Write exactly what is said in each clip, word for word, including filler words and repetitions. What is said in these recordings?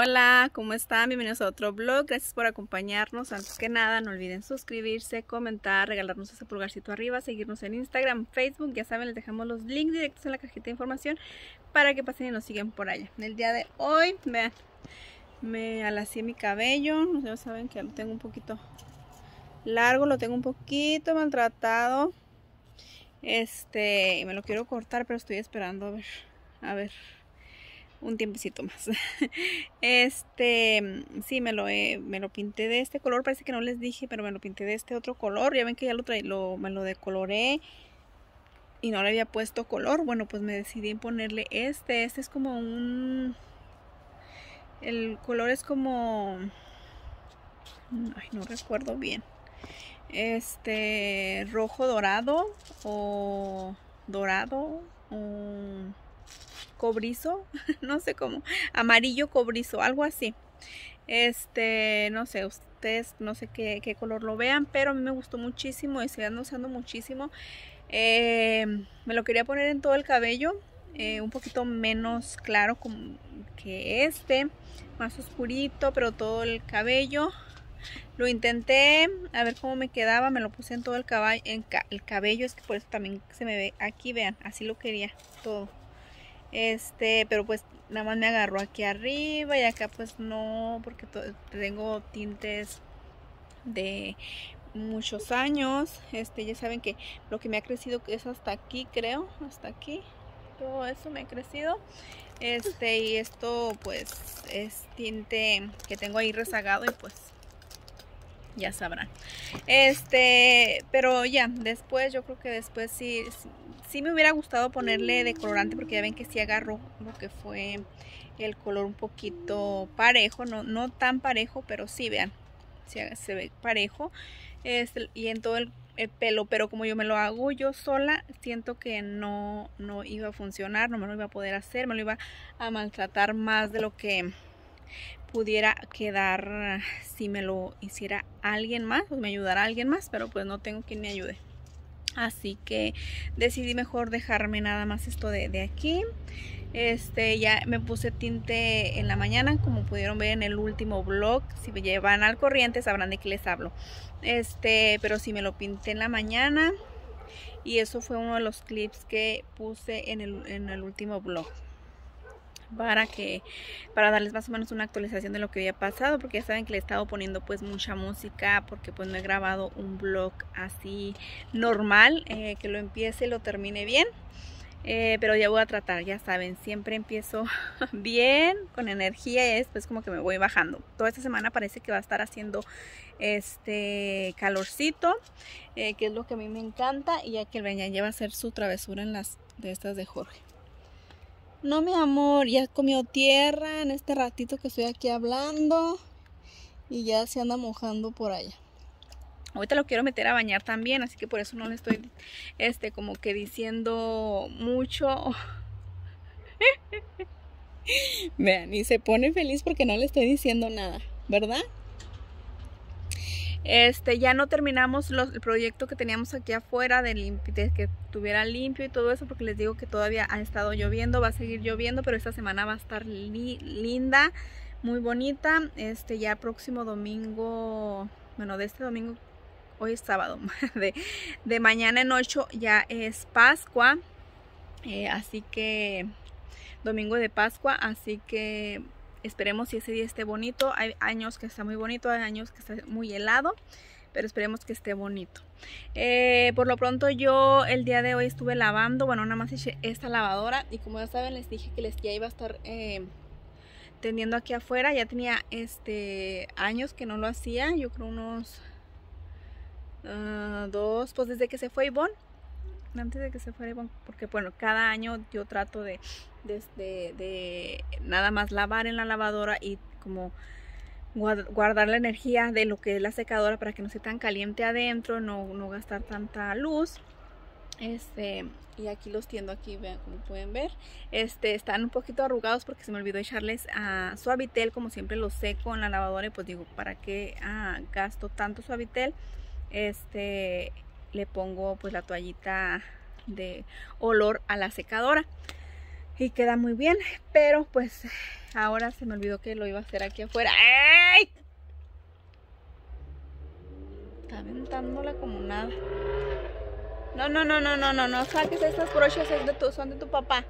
Hola, ¿cómo están? Bienvenidos a otro vlog. Gracias por acompañarnos. Antes que nada, no olviden suscribirse, comentar, regalarnos ese pulgarcito arriba, seguirnos en Instagram, Facebook. Ya saben, les dejamos los links directos en la cajita de información para que pasen y nos sigan por allá. El día de hoy, vean, me alacé mi cabello. Ya saben que lo tengo un poquito largo, lo tengo un poquito maltratado. Este, y me lo quiero cortar, pero estoy esperando a ver, a ver. un tiempecito más. Este, sí, me lo, he, me lo pinté de este color. Parece que no les dije, pero me lo pinté de este otro color. Ya ven que ya lo, traí, lo me lo decoloré y no le había puesto color. Bueno, pues me decidí en ponerle este. Este es como un... El color es como... Ay, no recuerdo bien. Este, rojo dorado o dorado o... cobrizo, no sé cómo, amarillo cobrizo, algo así. Este, no sé, ustedes no sé qué, qué color lo vean, pero a mí me gustó muchísimo y se anda usando muchísimo. Eh, me lo quería poner en todo el cabello, eh, un poquito menos claro como que este, más oscurito, pero todo el cabello. Lo intenté a ver cómo me quedaba, me lo puse en todo el, caballo, en ca el cabello, es que por eso también se me ve aquí, vean, así lo quería todo. Este, pero pues nada más me agarró aquí arriba y acá pues no, porque tengo tintes de muchos años. Este, ya saben que lo que me ha crecido es hasta aquí, creo, hasta aquí. Todo eso me ha crecido. Este, y esto pues es tinte que tengo ahí rezagado y pues ya sabrán. Este, pero ya, después yo creo que después sí, sí me hubiera gustado ponerle decolorante, porque ya ven que sí agarró lo que fue el color un poquito parejo, no, no tan parejo, pero sí, vean, sí, se ve parejo. Este, y en todo el, el pelo, pero como yo me lo hago yo sola, siento que no, no iba a funcionar, no me lo iba a poder hacer, me lo iba a maltratar más de lo que pudiera quedar si me lo hiciera alguien más, o me ayudara alguien más, pero pues no tengo quien me ayude. Así que decidí mejor dejarme nada más esto de, de aquí. Este, ya me puse tinte en la mañana, como pudieron ver en el último vlog. Si me llevan al corriente sabrán de qué les hablo. Este, pero sí me lo pinté en la mañana. Y eso fue uno de los clips que puse en el, en el último vlog. Para que para darles más o menos una actualización de lo que había pasado, porque ya saben que le he estado poniendo pues mucha música, porque pues no he grabado un vlog así normal, eh, que lo empiece y lo termine bien. Eh, pero ya voy a tratar, ya saben, siempre empiezo bien, con energía, y después como que me voy bajando. Toda esta semana parece que va a estar haciendo este calorcito, eh, que es lo que a mí me encanta, y ya que el Benja lleva a hacer su travesura en las de estas de Jorge. No, mi amor, ya comió tierra en este ratito que estoy aquí hablando y ya se anda mojando por allá. Ahorita lo quiero meter a bañar también, así que por eso no le estoy este como que diciendo mucho. Vean, y se pone feliz porque no le estoy diciendo nada, ¿verdad? Este, ya no terminamos los, el proyecto que teníamos aquí afuera de, de que estuviera limpio y todo eso, porque les digo que todavía ha estado lloviendo, va a seguir lloviendo, pero esta semana va a estar li, linda, muy bonita. Este, ya próximo domingo, bueno, de este domingo, hoy es sábado, de, de mañana en ocho ya es Pascua, eh, así que domingo de Pascua, así que esperemos si ese día esté bonito. Hay años que está muy bonito, hay años que está muy helado, pero esperemos que esté bonito. Eh, por lo pronto yo el día de hoy estuve lavando, bueno, nada más eché esta lavadora, y como ya saben les dije que les ya iba a estar eh, tendiendo aquí afuera. Ya tenía este años que no lo hacía, yo creo unos uh, dos, pues desde que se fue Ivonne. Antes de que se fuera Ivonne, porque bueno, cada año yo trato de, de, de, de nada más lavar en la lavadora y como guardar la energía de lo que es la secadora para que no esté tan caliente adentro, no, no gastar tanta luz. Este, y aquí los tiendo aquí, vean, como pueden ver, este, están un poquito arrugados porque se me olvidó echarles a Suavitel, como siempre los seco en la lavadora, y pues digo, ¿para qué ah, gasto tanto Suavitel? Este, le pongo pues la toallita de olor a la secadora. y queda muy bien, pero pues ahora se me olvidó que lo iba a hacer aquí afuera. ¡Ay! Está aventándola como nada. No, no, no, no, no, no, no saques estas brochas, es de tu, son de tu papá.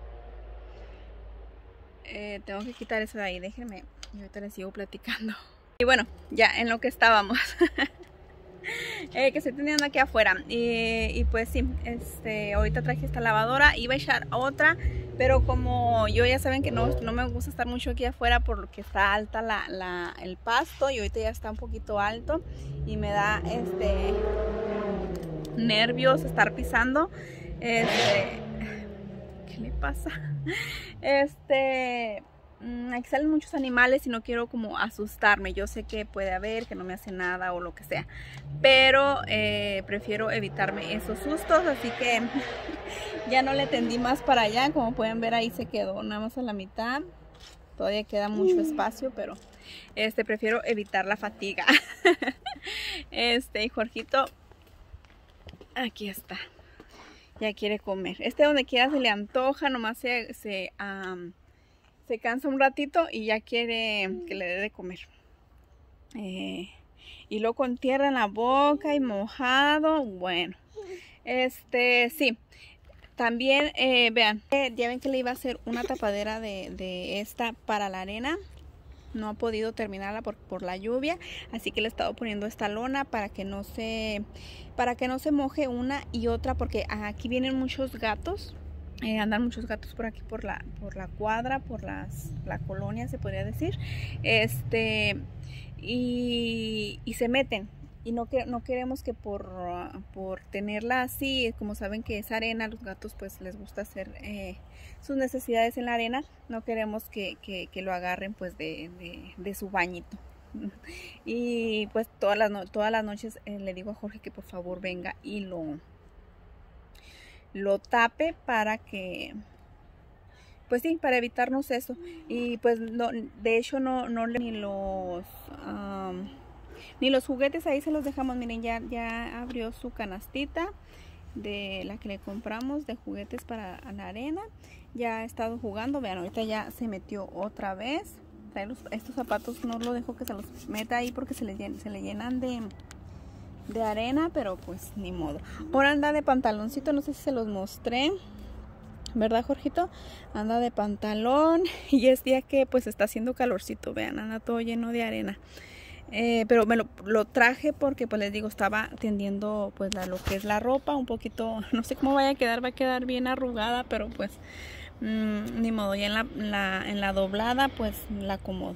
Eh, tengo que quitar eso de ahí, déjenme, y ahorita les sigo platicando. Y bueno, ya en lo que estábamos. eh, que estoy teniendo aquí afuera. Y, y pues sí, este, ahorita traje esta lavadora, iba a echar otra, pero como yo ya saben que no, no me gusta estar mucho aquí afuera por lo que está alta la, la, el pasto, y ahorita ya está un poquito alto y me da este nervios estar pisando. Este, ¿qué le pasa? Este, aquí salen muchos animales y no quiero como asustarme. Yo sé que puede haber, que no me hace nada o lo que sea, pero eh, prefiero evitarme esos sustos, así que ya no le tendí más para allá. Como pueden ver, ahí se quedó nada más a la mitad. Todavía queda mucho espacio, pero este, prefiero evitar la fatiga. Este, y Jorgito, aquí está. Ya quiere comer. Este donde quiera se le antoja, nomás se, se, um, se cansa un ratito y ya quiere que le dé de comer. Eh, y luego con tierra en la boca y mojado. Bueno, este, sí. También, eh, vean, eh, ya ven que le iba a hacer una tapadera de, de esta para la arena. No ha podido terminarla por, por la lluvia, así que le he estado poniendo esta lona para que no se para que no se moje una y otra, porque aquí vienen muchos gatos, eh, andan muchos gatos por aquí por la por la cuadra, por las la colonia se podría decir, este y, y se meten. Y no, que, no queremos que por, uh, por tenerla así, como saben que es arena, los gatos pues les gusta hacer eh, sus necesidades en la arena. No queremos que, que, que lo agarren pues de, de, de su bañito. Y pues todas las, no, todas las noches eh, le digo a Jorge que por favor venga y lo, lo tape para que... Pues sí, para evitarnos eso. Y pues no, de hecho no, no le ni los... Um, Ni los juguetes ahí se los dejamos. Miren, ya, ya abrió su canastita de la que le compramos de juguetes para la arena. Ya ha estado jugando. Vean, ahorita ya se metió otra vez. Los, estos zapatos no lo dejo que se los meta ahí porque se le, se le llenan de, de arena, pero pues ni modo. Ahora anda de pantaloncito, no sé si se los mostré, ¿verdad, Jorgito? Anda de pantalón y es día que pues está haciendo calorcito. Vean, anda todo lleno de arena. Eh, pero me lo, lo traje porque pues les digo, estaba tendiendo pues la, lo que es la ropa un poquito, no sé cómo vaya a quedar, va a quedar bien arrugada, pero pues mmm, ni modo, ya en la, la, en la doblada pues la acomodo.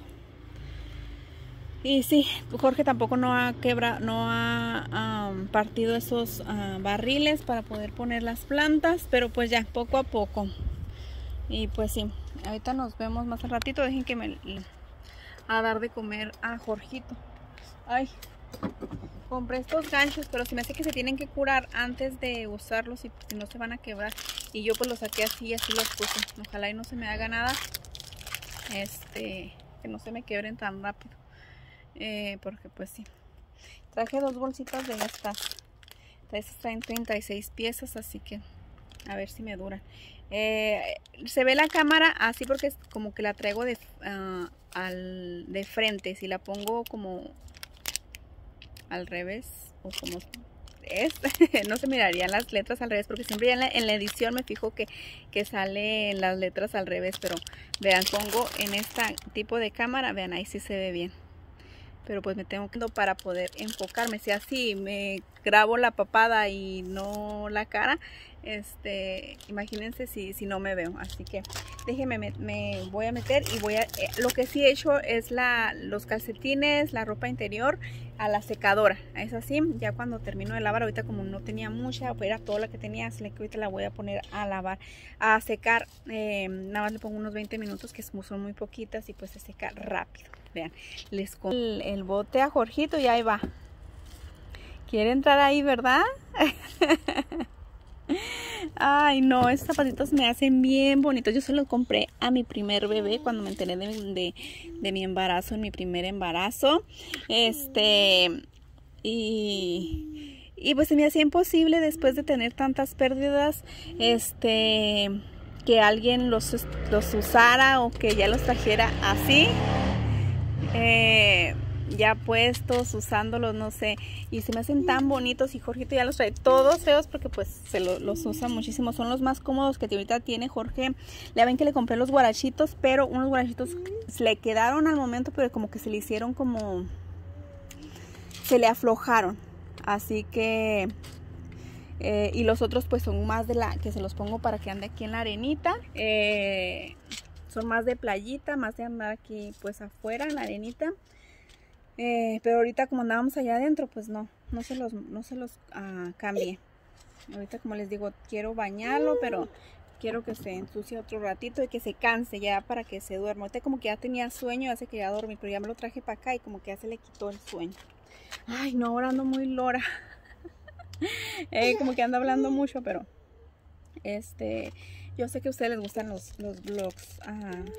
Y sí, Jorge tampoco no ha quebrado, no ha um, partido esos uh, barriles para poder poner las plantas, pero pues ya poco a poco. Y pues sí, ahorita nos vemos más al ratito. Dejen que me a dar de comer a Jorgito. Ay, compré estos ganchos, pero se me hace que se tienen que curar antes de usarlos y si no se van a quebrar. Y yo pues los saqué así y así los puse. Ojalá y no se me haga nada. Este, que no se me quebren tan rápido. Eh, porque pues sí. Traje dos bolsitas de estas. Estas traen treinta y seis piezas, así que a ver si me duran. Eh, se ve la cámara así porque es como que la traigo de, uh, al, de frente. Si la pongo como al revés o como es, no se mirarían las letras al revés, porque siempre ya en la, en la edición me fijo que, que salen las letras al revés. Pero vean, pongo en este tipo de cámara, vean, ahí sí se ve bien. Pero pues me tengo que para poder enfocarme. Si así me grabo la papada y no la cara, este, imagínense si, si no me veo. Así que déjenme, me, me voy a meter y voy a... Eh, lo que sí he hecho es la, los calcetines, la ropa interior a la secadora. Es así, ya cuando termino de lavar, ahorita como no tenía mucha, pues era toda la que tenía, así que ahorita la voy a poner a lavar, a secar. Eh, nada más le pongo unos veinte minutos, que son muy poquitas y pues se seca rápido. Vean, les pongo el, el bote a Jorgito y ahí va. Quiere entrar ahí, ¿verdad? Ay, no, estos zapatitos me hacen bien bonitos. Yo se los compré a mi primer bebé cuando me enteré de, de, de mi embarazo, en mi primer embarazo. Este, y, y pues se me hacía imposible después de tener tantas pérdidas, este, que alguien los, los usara o que ya los trajera así. Eh, ya puestos, usándolos, no sé, y se me hacen tan bonitos y Jorgito ya los trae todos feos porque pues se lo, los usa muchísimo, son los más cómodos que ahorita tiene Jorge. Ya ven que le compré los guarachitos, pero unos guarachitos le quedaron al momento, pero como que se le hicieron como, se le aflojaron, así que eh, y los otros pues son más de la, que se los pongo para que ande aquí en la arenita, eh, son más de playita, más de andar aquí pues afuera en la arenita. Eh, pero ahorita como andábamos allá adentro, pues no, no se los, no se los uh, cambié. Ahorita como les digo, quiero bañarlo, pero quiero que se ensucie otro ratito y que se canse ya para que se duerma. Ahorita como que ya tenía sueño, hace que ya dormí, pero ya me lo traje para acá y como que ya se le quitó el sueño. Ay, no, ahora ando muy lora. eh, como que ando hablando mucho, pero este, yo sé que a ustedes les gustan los, los vlogs uh,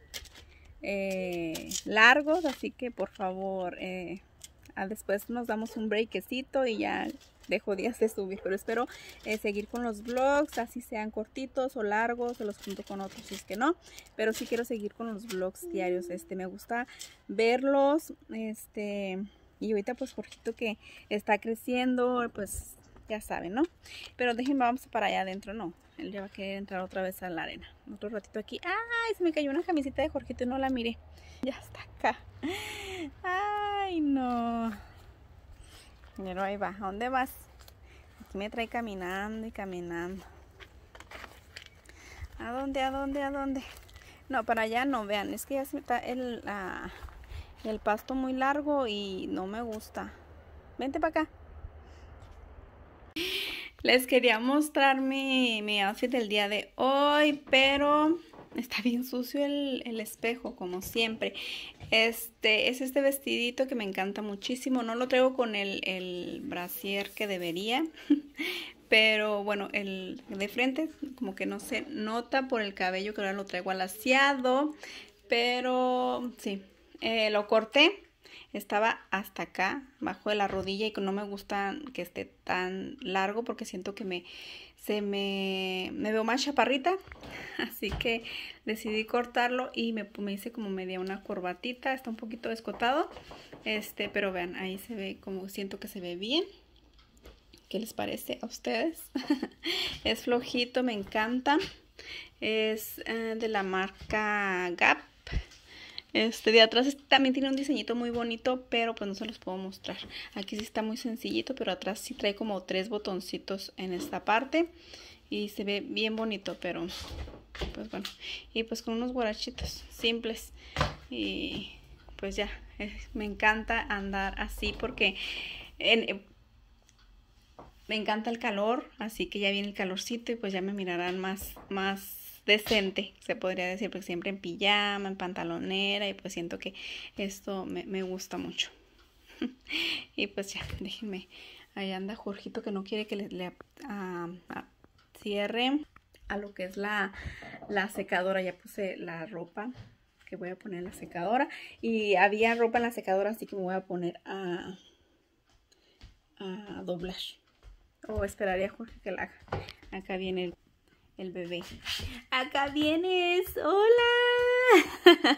Eh, largos, así que por favor eh, después nos damos un breakcito y ya dejo días de subir, pero espero eh, seguir con los vlogs, así sean cortitos o largos, o los junto con otros si es que no, pero sí quiero seguir con los vlogs diarios. Este, me gusta verlos, este, y ahorita pues Jorgito que está creciendo, pues ya saben, ¿no? Pero déjenme, vamos para allá adentro, no. Él ya va a querer entrar otra vez a la arena. Otro ratito aquí. ¡Ay! Se me cayó una camiseta de Jorgito y no la miré. Ya está acá. ¡Ay, no! Pero ahí va. ¿A dónde vas? Aquí me trae caminando y caminando. ¿A dónde? ¿A dónde? ¿A dónde? No, para allá no, vean. Es que ya se está el, uh, el pasto muy largo y no me gusta. Vente para acá. Les quería mostrar mi, mi outfit del día de hoy, pero está bien sucio el, el espejo, como siempre. Este es este vestidito que me encanta muchísimo. No lo traigo con el, el brasier que debería, pero bueno, el de frente como que no se nota por el cabello, que ahora lo traigo alaciado, pero sí, eh, lo corté. Estaba hasta acá, bajo de la rodilla, y no me gusta que esté tan largo porque siento que me, se me, me veo más chaparrita. Así que decidí cortarlo y me, me hice como media una corbatita. Está un poquito descotado, este, pero vean, ahí se ve como siento que se ve bien. ¿Qué les parece a ustedes? Es flojito, me encanta. Es eh, de la marca Gap. Este de atrás también tiene un diseñito muy bonito, pero pues no se los puedo mostrar. Aquí sí está muy sencillito, pero atrás sí trae como tres botoncitos en esta parte y se ve bien bonito, pero pues bueno. Y pues con unos guarachitos simples y pues ya, eh, me encanta andar así porque en, eh, me encanta el calor, así que ya viene el calorcito y pues ya me mirarán más, más decente, se podría decir, porque siempre en pijama, en pantalonera, y pues siento que esto me, me gusta mucho. Y pues ya, déjenme, ahí anda Jorgito que no quiere que le, le uh, uh, cierre a lo que es la, la secadora. Ya puse la ropa que voy a poner en la secadora y había ropa en la secadora, así que me voy a poner a, a doblar, o esperaría a Jorge que la haga. Acá viene el El bebé. Acá vienes. Hola.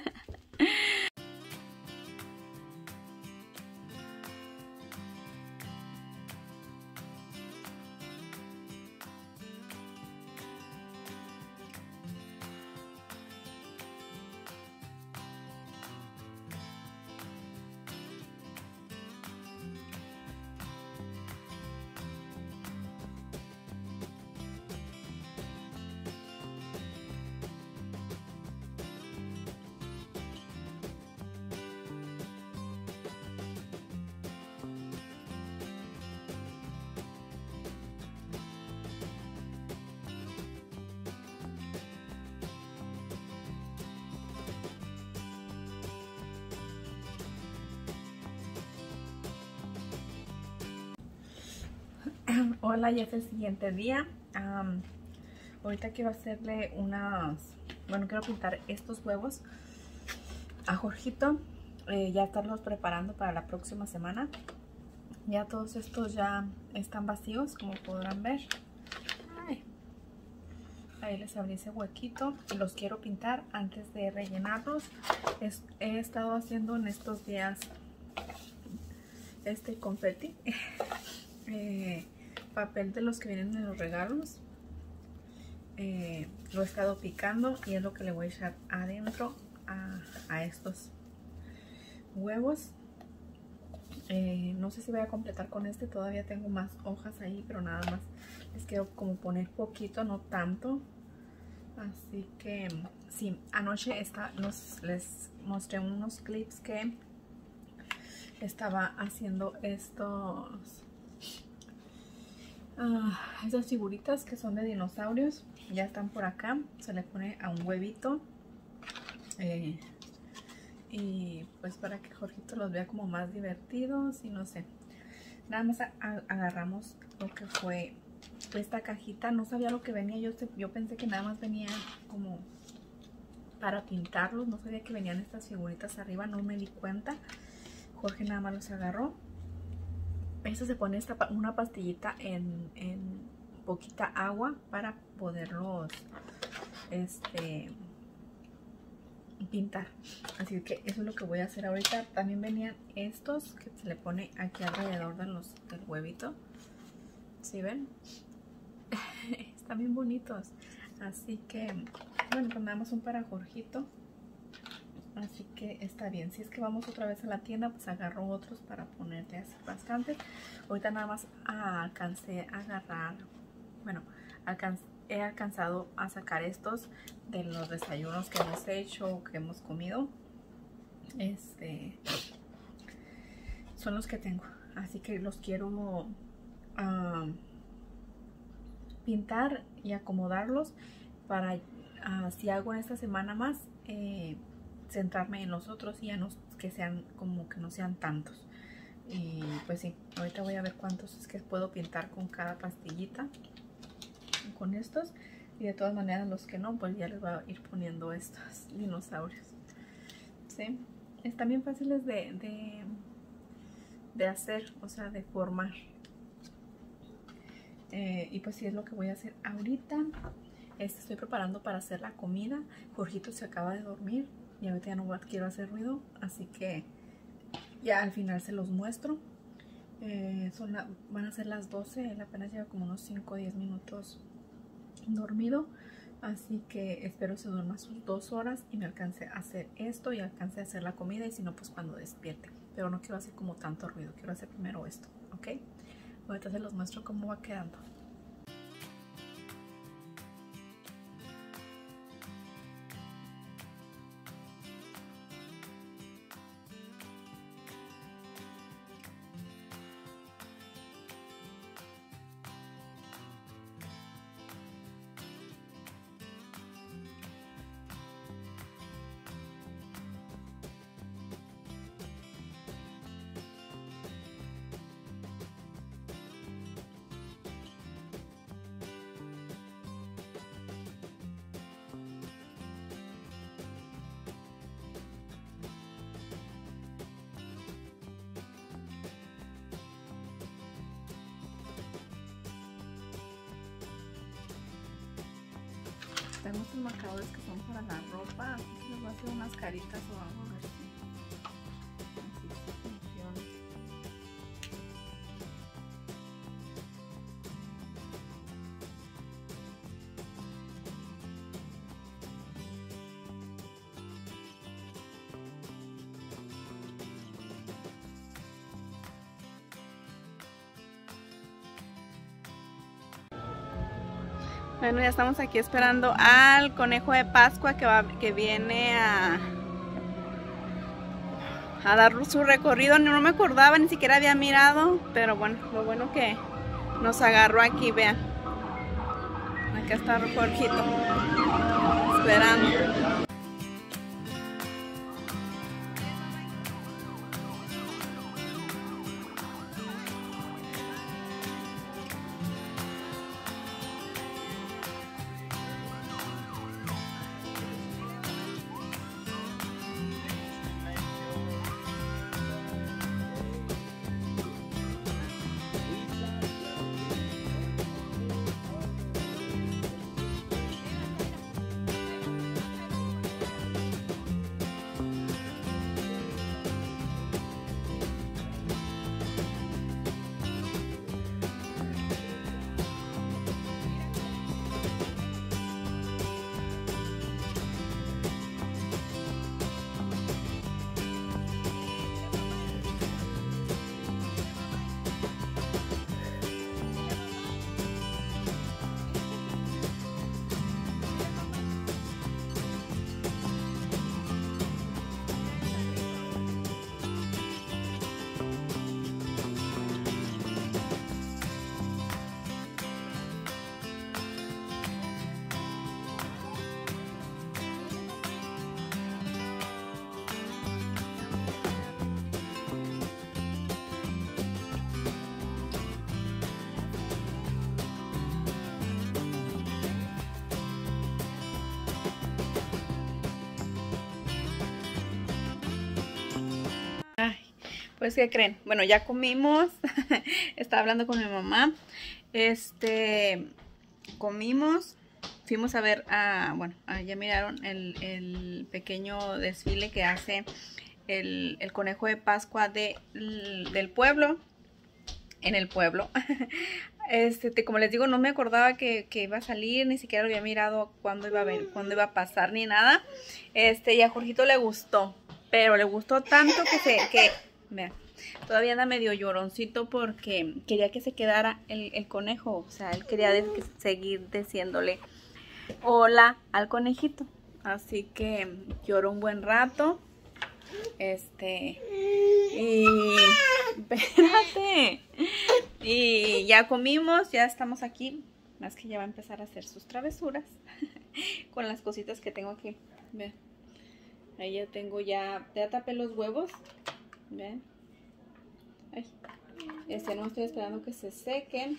Hola, ya es el siguiente día. Um, ahorita quiero hacerle unas, bueno, quiero pintar estos huevos a Jorgito, eh, ya estarlos preparando para la próxima semana. Ya todos estos ya están vacíos, como podrán ver. Ay. Ahí les abrí ese huequito y los quiero pintar antes de rellenarlos. Es, he estado haciendo en estos días este confeti, eh, papel de los que vienen en los regalos. Eh, lo he estado picando y es lo que le voy a echar adentro a, a estos huevos. Eh, no sé si voy a completar con este, todavía tengo más hojas ahí, pero nada más les quiero como poner poquito, no tanto. Así que sí, anoche está, los, les mostré unos clips que estaba haciendo estos uh, estas figuritas que son de dinosaurios. Ya están por acá, se le pone a un huevito eh, y pues para que Jorgito los vea como más divertidos y no sé. Nada más a, a, agarramos lo que fue esta cajita. No sabía lo que venía, yo, yo pensé que nada más venía como para pintarlos, no sabía que venían estas figuritas arriba, no me di cuenta. Jorge nada más los agarró. Eso se pone esta, una pastillita en, en poquita agua para poderlos este pintar. Así que eso es lo que voy a hacer ahorita. También venían estos que se le pone aquí alrededor de los, del huevito. ¿Sí ven? Están bien bonitos. Así que bueno, pues nada más son para Jorgito. Así que está bien. Si es que vamos otra vez a la tienda, pues agarro otros para ponerle así bastante. Ahorita nada más ah, alcancé a agarrar, bueno, alcanz, he alcanzado a sacar estos de los desayunos que hemos hecho, que hemos comido. Este son los que tengo. Así que los quiero uh, pintar y acomodarlos para uh, si hago en esta semana más, eh, centrarme en los otros y ya no que sean como que no sean tantos. Y pues sí, ahorita voy a ver cuántos es que puedo pintar con cada pastillita con estos, y de todas maneras los que no, pues ya les voy a ir poniendo estos dinosaurios. ¿Sí? Están bien fáciles de, de, de hacer, o sea, de formar. Eh, y pues sí, es lo que voy a hacer ahorita. Este, estoy preparando para hacer la comida. Jorgito se acaba de dormir y ahorita ya no quiero hacer ruido, así que ya al final se los muestro. Eh, son la, van a ser las doce, él apenas lleva como unos cinco o diez minutos dormido, así que espero se duerma sus dos horas y me alcance a hacer esto y alcance a hacer la comida, y si no, pues cuando despierte. Pero no quiero hacer como tanto ruido, quiero hacer primero esto, ¿ok? Ahorita se los muestro cómo va quedando. Tengo estos marcadores que son para la ropa, así que les voy a hacer unas caritas o algo así. Así funciona. Bueno, ya estamos aquí esperando al conejo de Pascua que, va, que viene a, a dar su recorrido. No me acordaba, ni siquiera había mirado, pero bueno, lo bueno que nos agarró aquí, vean. Acá está Jorgito, esperando. Pues, ¿qué creen? Bueno, ya comimos. Estaba hablando con mi mamá. Este, comimos. Fuimos a ver, a, bueno, a, ya miraron el, el pequeño desfile que hace el, el conejo de Pascua de, del pueblo. En el pueblo. Este, te, como les digo, no me acordaba que, que iba a salir, ni siquiera lo había mirado cuándo iba a ver, cuándo iba a pasar, ni nada. Este, y a Jorgito le gustó, pero le gustó tanto que se, que, vean, todavía anda medio lloroncito porque quería que se quedara el, el conejo. O sea, él quería de, que, seguir diciéndole hola al conejito. Así que lloró un buen rato. Este, y espérate, y ya comimos, ya estamos aquí, más que ya va a empezar a hacer sus travesuras con las cositas que tengo aquí. Vean, ahí ya tengo, ya, ya tapé los huevos. Vean, ay, este, no estoy esperando que se sequen.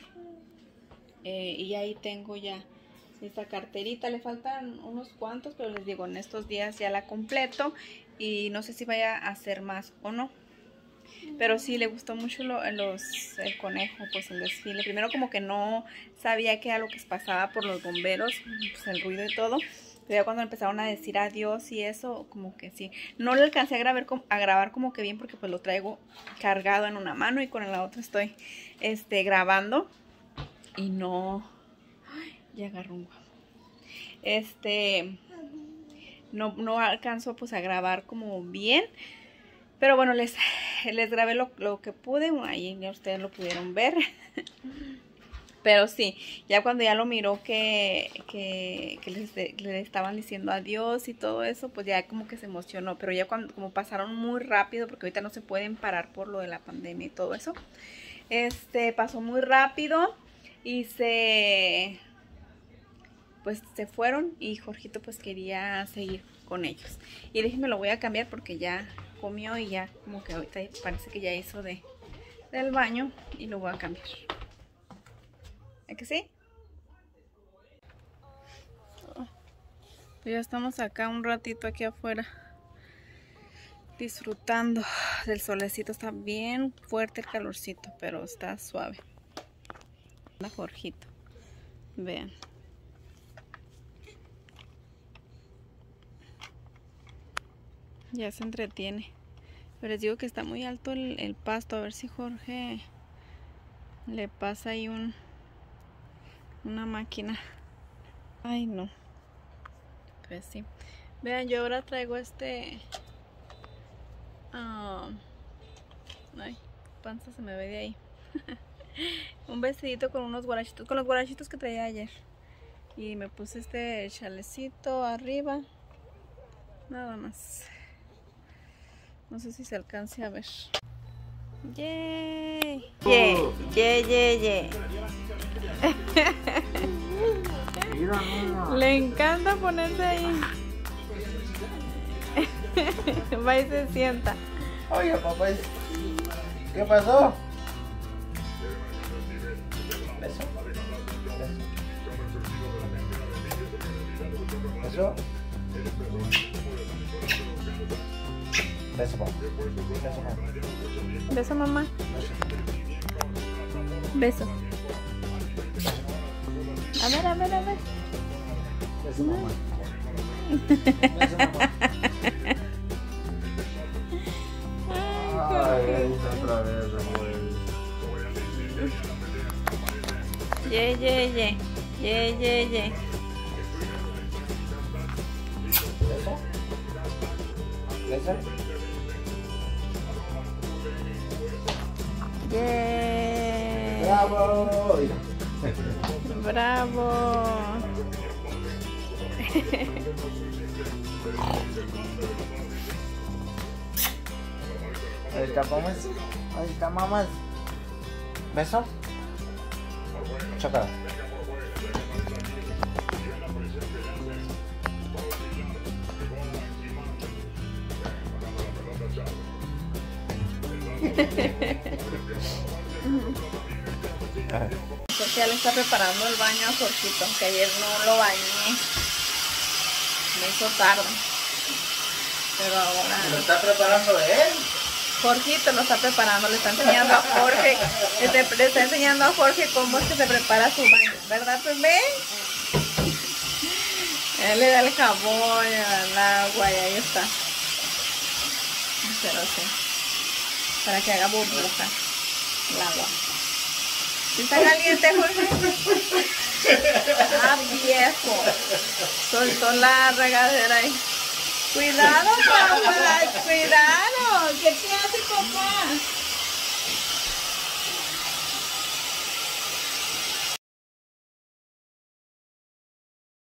Eh, y ahí tengo ya esta carterita, le faltan unos cuantos, pero les digo, en estos días ya la completo. Y no sé si vaya a hacer más o no. Pero sí, le gustó mucho lo, los, el conejo, pues el desfile. Primero como que no sabía qué era lo que pasaba por los bomberos, pues el ruido y todo. Pero ya cuando empezaron a decir adiós y eso, como que sí. No le alcancé a grabar, a grabar como que bien porque pues lo traigo cargado en una mano y con la otra estoy este, grabando. Y no... Ay, ya agarró un guapo. Este... No, no alcanzo pues a grabar como bien. Pero bueno, les, les grabé lo, lo que pude. Ahí ya ustedes lo pudieron ver. Pero sí, ya cuando ya lo miró que, que, que les, le estaban diciendo adiós y todo eso, pues ya como que se emocionó. Pero ya cuando como pasaron muy rápido, porque ahorita no se pueden parar por lo de la pandemia y todo eso. Este, pasó muy rápido y se... pues se fueron y Jorgito pues quería seguir con ellos. Y déjenme lo voy a cambiar porque ya comió y ya como que ahorita parece que ya hizo de, del baño y lo voy a cambiar. ¿Es que sí? Ya estamos acá un ratito aquí afuera disfrutando del solecito. Está bien fuerte el calorcito, pero está suave. Anda Jorgito, vean. Ya se entretiene. Pero les digo que está muy alto el, el pasto. A ver si Jorge le pasa ahí un una máquina. Ay, no. Pues sí. Vean, yo ahora traigo este... Uh, ay, panza se me ve de ahí. Un vestidito con unos guarachitos. Con los guarachitos que traía ayer. Y me puse este chalecito arriba. Nada más. No sé si se alcance a ver. ¡Yay! ¡Yay! ¡Yay, yay, yay! Le encanta ponerse ahí. Va y se sienta. Oye, papá, ¿qué pasó? ¿Beso? ¿Beso? Beso, papá. Beso, mamá. Beso. A ver, a ver, a ver. Beso, mamá. Beso, mamá. Ay, otra vez, amor. Ye, ye, ye. Ye, ye, ye. ¿Beso? ¿Beso? Yeah. ¡Bravo! ¡Bravo! Ahí está, mamás. Ahí está, mamás. ¿Beso? Chócala. Porque ya le está preparando el baño a Jorgito, que ayer no lo bañé. Me hizo tarde. Pero ahora... ¿Lo está preparando él? Jorgito lo está preparando, le está enseñando a Jorge, le, le está enseñando a Jorge cómo es que se prepara su baño, ¿verdad, bebé? Él le da el jabón, el agua y ahí está. Pero sí, para que haga burbuja el agua. ¿Sí está caliente, Jorge? Ah, viejo. Soltó la regadera ahí. Cuidado, papá, cuidado. ¿Qué te hace, papá?